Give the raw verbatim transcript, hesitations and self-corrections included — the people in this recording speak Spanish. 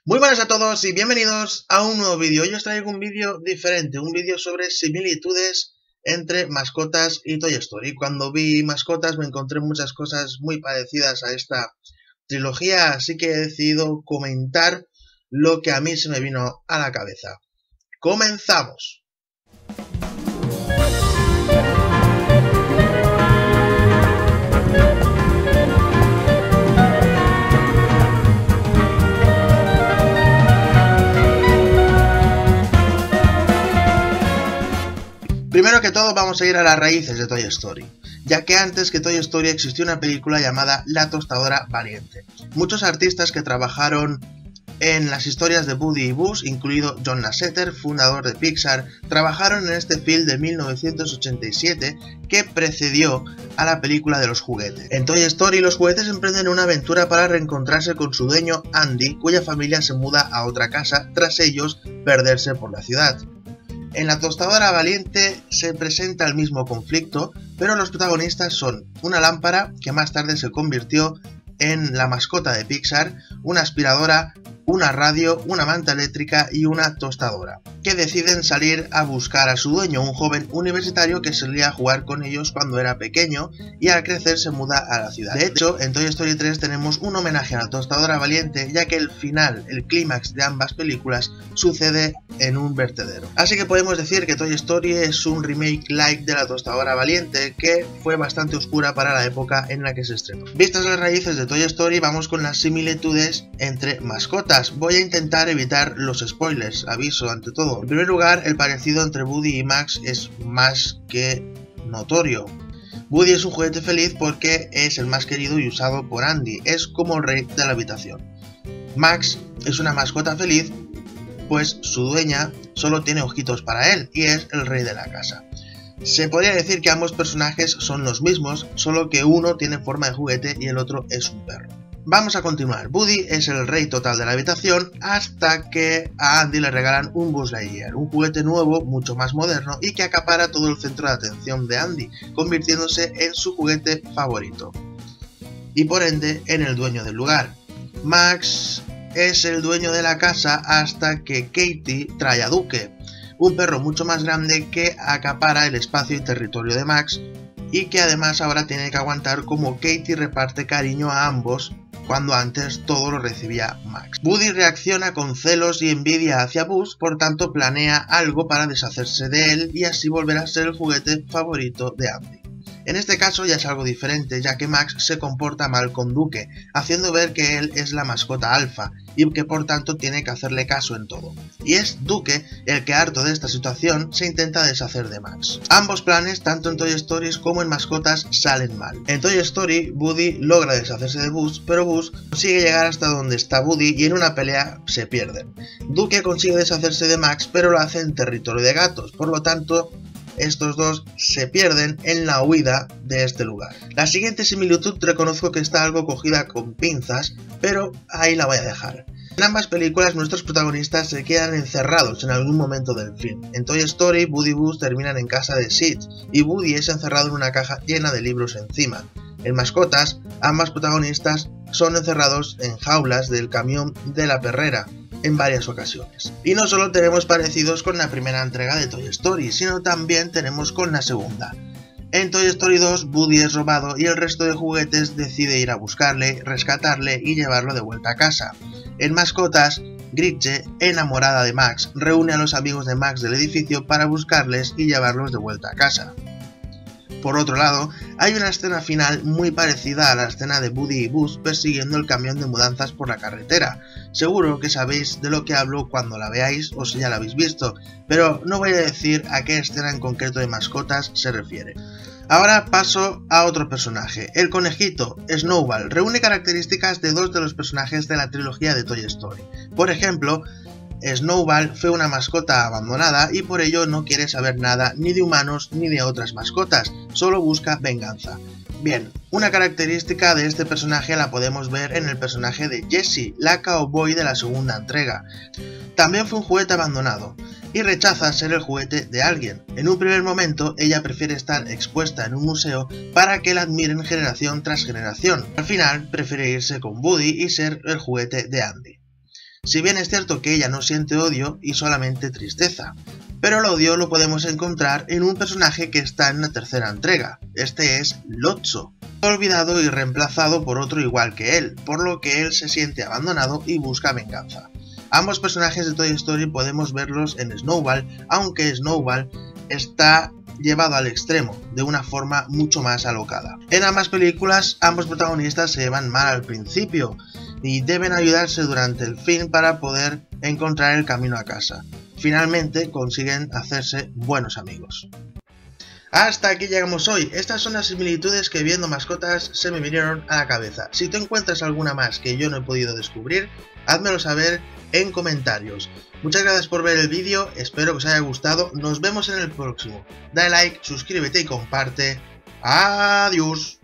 Muy buenas a todos y bienvenidos a un nuevo vídeo. Hoy os traigo un vídeo diferente, un vídeo sobre similitudes entre mascotas y Toy Story. Cuando vi mascotas me encontré muchas cosas muy parecidas a esta trilogía, así que he decidido comentar lo que a mí se me vino a la cabeza. ¡Comenzamos! Primero que todo vamos a ir a las raíces de Toy Story, ya que antes que Toy Story existió una película llamada La Tostadora Valiente. Muchos artistas que trabajaron en las historias de Woody y Buzz, incluido John Lasseter, fundador de Pixar, trabajaron en este film de mil novecientos ochenta y siete que precedió a la película de los juguetes. En Toy Story los juguetes emprenden una aventura para reencontrarse con su dueño Andy, cuya familia se muda a otra casa tras ellos perderse por la ciudad. En La Tostadora Valiente se presenta el mismo conflicto, pero los protagonistas son una lámpara, que más tarde se convirtió en la mascota de Pixar, una aspiradora, una radio, una manta eléctrica y una tostadora, que deciden salir a buscar a su dueño, un joven universitario que solía jugar con ellos cuando era pequeño y al crecer se muda a la ciudad. De hecho, en Toy Story tres tenemos un homenaje a La Tostadora Valiente, ya que el final, el clímax de ambas películas, sucede en un vertedero. Así que podemos decir que Toy Story es un remake light de La Tostadora Valiente, que fue bastante oscura para la época en la que se estrenó. Vistas las raíces de Toy Story, vamos con las similitudes entre mascotas. Voy a intentar evitar los spoilers, aviso ante todo. En primer lugar, el parecido entre Woody y Max es más que notorio. Woody es un juguete feliz porque es el más querido y usado por Andy, es como el rey de la habitación. Max es una mascota feliz, pues su dueña solo tiene ojitos para él y es el rey de la casa. Se podría decir que ambos personajes son los mismos, solo que uno tiene forma de juguete y el otro es un perro. Vamos a continuar. Woody es el rey total de la habitación hasta que a Andy le regalan un Buzz Lightyear, un juguete nuevo, mucho más moderno y que acapara todo el centro de atención de Andy, convirtiéndose en su juguete favorito y por ende en el dueño del lugar. Max es el dueño de la casa hasta que Katie trae a Duke, un perro mucho más grande que acapara el espacio y territorio de Max y que además ahora tiene que aguantar como Katie reparte cariño a ambos cuando antes todo lo recibía Max. Woody reacciona con celos y envidia hacia Buzz, por tanto planea algo para deshacerse de él y así volver a ser el juguete favorito de Andy. En este caso ya es algo diferente, ya que Max se comporta mal con Duke, haciendo ver que él es la mascota alfa y que por tanto tiene que hacerle caso en todo. Y es Duke el que, harto de esta situación, se intenta deshacer de Max. Ambos planes, tanto en Toy Story como en mascotas, salen mal. En Toy Story, Woody logra deshacerse de Buzz, pero Buzz consigue llegar hasta donde está Woody y en una pelea se pierden. Duke consigue deshacerse de Max, pero lo hace en territorio de gatos, por lo tanto estos dos se pierden en la huida de este lugar. La siguiente similitud reconozco que está algo cogida con pinzas, pero ahí la voy a dejar. En ambas películas nuestros protagonistas se quedan encerrados en algún momento del film. En Toy Story, Woody y Buzz terminan en casa de Sid y Woody es encerrado en una caja llena de libros encima. En mascotas, ambas protagonistas son encerrados en jaulas del camión de la perrera en varias ocasiones. Y no solo tenemos parecidos con la primera entrega de Toy Story, sino también tenemos con la segunda. En Toy Story dos, Woody es robado y el resto de juguetes decide ir a buscarle, rescatarle y llevarlo de vuelta a casa. En mascotas, Gretchen, enamorada de Max, reúne a los amigos de Max del edificio para buscarles y llevarlos de vuelta a casa. Por otro lado, hay una escena final muy parecida a la escena de Woody y Buzz persiguiendo el camión de mudanzas por la carretera. Seguro que sabéis de lo que hablo cuando la veáis o si ya la habéis visto, pero no voy a decir a qué escena en concreto de mascotas se refiere. Ahora paso a otro personaje. El conejito, Snowball, reúne características de dos de los personajes de la trilogía de Toy Story. Por ejemplo, Snowball fue una mascota abandonada y por ello no quiere saber nada ni de humanos ni de otras mascotas, solo busca venganza. Bien, una característica de este personaje la podemos ver en el personaje de Jessie, la cowboy de la segunda entrega. También fue un juguete abandonado y rechaza ser el juguete de alguien. En un primer momento ella prefiere estar expuesta en un museo para que la admiren generación tras generación. Al final prefiere irse con Woody y ser el juguete de Andy. Si bien es cierto que ella no siente odio y solamente tristeza, pero el odio lo podemos encontrar en un personaje que está en la tercera entrega. Este es Lotso, olvidado y reemplazado por otro igual que él, por lo que él se siente abandonado y busca venganza. Ambos personajes de Toy Story podemos verlos en Snowball, aunque Snowball está llevado al extremo, de una forma mucho más alocada. En ambas películas, ambos protagonistas se llevan mal al principio y deben ayudarse durante el film para poder encontrar el camino a casa. Finalmente consiguen hacerse buenos amigos. Hasta aquí llegamos hoy. Estas son las similitudes que viendo mascotas se me vinieron a la cabeza. Si tú encuentras alguna más que yo no he podido descubrir, házmelo saber en comentarios. Muchas gracias por ver el vídeo, espero que os haya gustado. Nos vemos en el próximo. Dale like, suscríbete y comparte. Adiós.